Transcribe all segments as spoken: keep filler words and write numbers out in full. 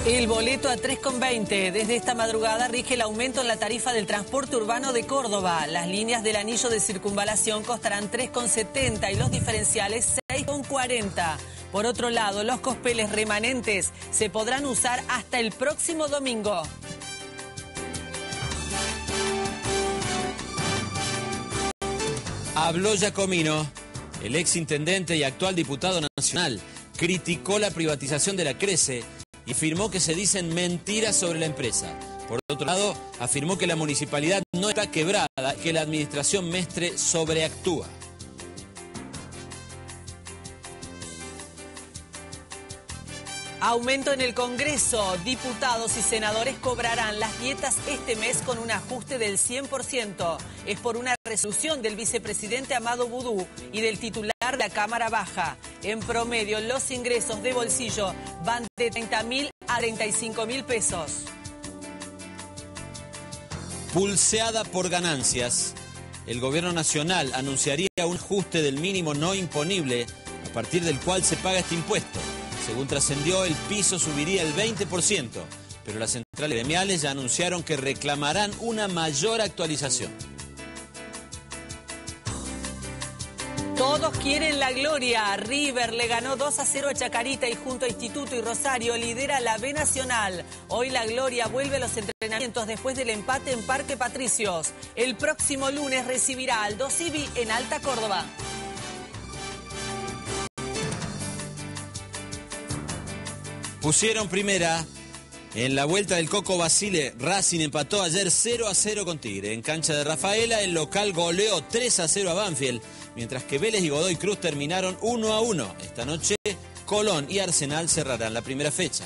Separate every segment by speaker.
Speaker 1: El boleto a tres con veinte. Desde esta madrugada rige el aumento en la tarifa del transporte urbano de Córdoba. Las líneas del anillo de circunvalación costarán tres con setenta y los diferenciales seis con cuarenta. Por otro lado, los cospeles remanentes se podrán usar hasta el próximo domingo.
Speaker 2: Habló Giacomino, el ex intendente y actual diputado nacional, criticó la privatización de la Crece y afirmó que se dicen mentiras sobre la empresa. Por otro lado, afirmó que la municipalidad no está quebrada, que la administración Mestre sobreactúa.
Speaker 1: Aumento en el Congreso. Diputados y senadores cobrarán las dietas este mes con un ajuste del cien por ciento. Es por una resolución del vicepresidente Amado Boudou y del titular de la Cámara Baja. En promedio, los ingresos de bolsillo van de treinta mil a treinta y cinco mil pesos.
Speaker 2: Pulseada por ganancias, el gobierno nacional anunciaría un ajuste del mínimo no imponible a partir del cual se paga este impuesto. Según trascendió, el piso subiría el veinte por ciento, pero las centrales gremiales ya anunciaron que reclamarán una mayor actualización.
Speaker 1: Todos quieren la gloria. River le ganó dos a cero a Chacarita y junto a Instituto y Rosario lidera la B Nacional. Hoy la gloria vuelve a los entrenamientos después del empate en Parque Patricios. El próximo lunes recibirá al Aldo Civi en Alta Córdoba.
Speaker 2: Pusieron primera en la vuelta del Coco Basile. Racing empató ayer cero a cero con Tigre. En cancha de Rafaela, el local goleó tres a cero a Banfield, mientras que Vélez y Godoy Cruz terminaron uno a uno. Esta noche, Colón y Arsenal cerrarán la primera fecha.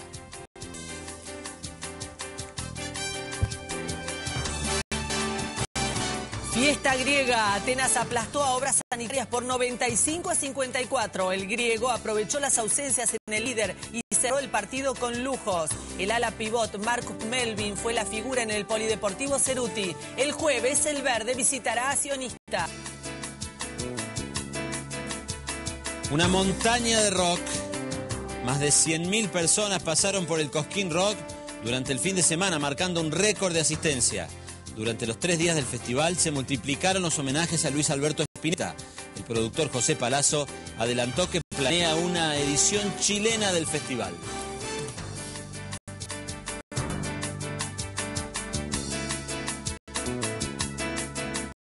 Speaker 1: Fiesta griega. Atenas aplastó a Obras Sanitarias por noventa y cinco a cincuenta y cuatro. El griego aprovechó las ausencias en el líder y cerró el partido con lujos. El ala pivot Marcus Melvin fue la figura en el Polideportivo Ceruti. El jueves el verde visitará a Sionista.
Speaker 2: Una montaña de rock. Más de cien mil personas pasaron por el Cosquín Rock durante el fin de semana, marcando un récord de asistencia. Durante los tres días del festival se multiplicaron los homenajes a Luis Alberto Spinetta. El productor José Palazzo adelantó que planea una edición chilena del festival.